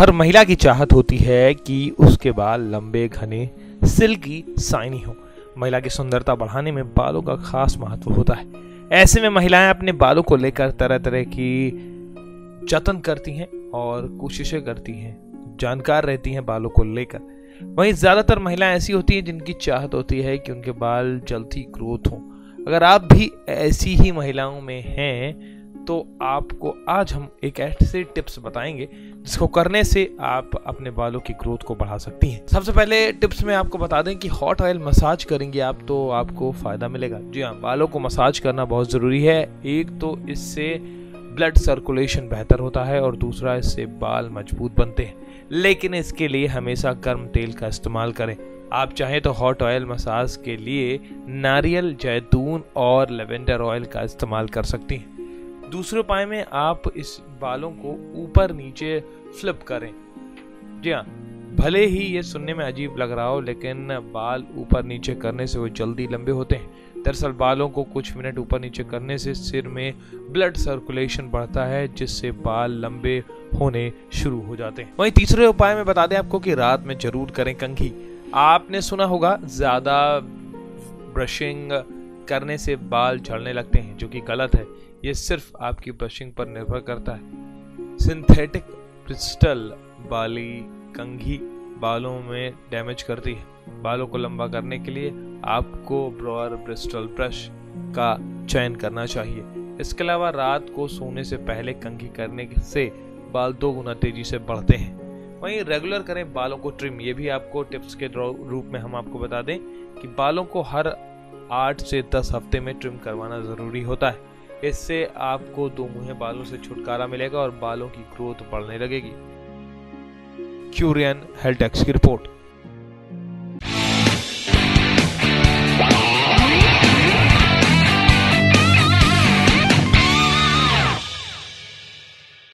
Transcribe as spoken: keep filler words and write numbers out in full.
हर महिला की चाहत होती है कि उसके बाल लंबे, घने, सिल्की, शाइनी हो। महिला की सुंदरता बढ़ाने में बालों का खास महत्व होता है। ऐसे में महिलाएं अपने बालों को लेकर तरह तरह की जतन करती हैं और कोशिशें करती हैं, जानकार रहती हैं बालों को लेकर। वहीं ज्यादातर महिलाएं ऐसी होती हैं जिनकी चाहत होती है कि उनके बाल जल्दी ग्रोथ हो। अगर आप भी ऐसी ही महिलाओं में हैं तो आपको आज हम एक ऐसे टिप्स बताएंगे जिसको करने से आप अपने बालों की ग्रोथ को बढ़ा सकती हैं। सबसे पहले टिप्स में आपको बता दें कि हॉट ऑयल मसाज करेंगे आप तो आपको फायदा मिलेगा। जी हाँ, बालों को मसाज करना बहुत जरूरी है। एक तो इससे ब्लड सर्कुलेशन बेहतर होता है और दूसरा इससे बाल मजबूत बनते हैं, लेकिन इसके लिए हमेशा गर्म तेल का इस्तेमाल करें। आप चाहें तो हॉट ऑयल मसाज के लिए नारियल, जैतून और लेवेंडर ऑयल का इस्तेमाल कर सकती हैं। दूसरे उपाय में आप इस बालों को ऊपर नीचे फ्लिप करें। जी हाँ, भले ही ये सुनने में अजीब लग रहा हो, लेकिन बाल ऊपर नीचे करने से वो जल्दी लंबे होते हैं। दरअसल बालों को कुछ मिनट ऊपर नीचे करने से सिर में ब्लड सर्कुलेशन बढ़ता है, जिससे बाल लंबे होने शुरू हो जाते हैं। वहीं तीसरे उपाय में बता दें आपको कि रात में जरूर करें कंघी। आपने सुना होगा ज्यादा ब्रशिंग करने से बाल झड़ने लगते हैं, जो कि गलत है। ये सिर्फ आपकी ब्रशिंग पर निर्भर करता है। सिंथेटिक ब्रिस्टल वाली कंघी बालों में डैमेज करती है। बालों को लंबा करने के लिए आपको ब्रोअर ब्रिस्टल ब्रश का चयन करना चाहिए। इसके अलावा रात को सोने से पहले कंघी करने से बाल दो गुना तेजी से बढ़ते हैं। वहीं रेगुलर करें बालों को ट्रिम। ये भी आपको टिप्स के रूप में हम आपको बता दें कि बालों को हर आठ से दस हफ्ते में ट्रिम करवाना जरूरी होता है। इससे आपको दो मुंहे बालों से छुटकारा मिलेगा और बालों की ग्रोथ बढ़ने लगेगी। क्यूरियन हेल्थ टेक्स की रिपोर्ट।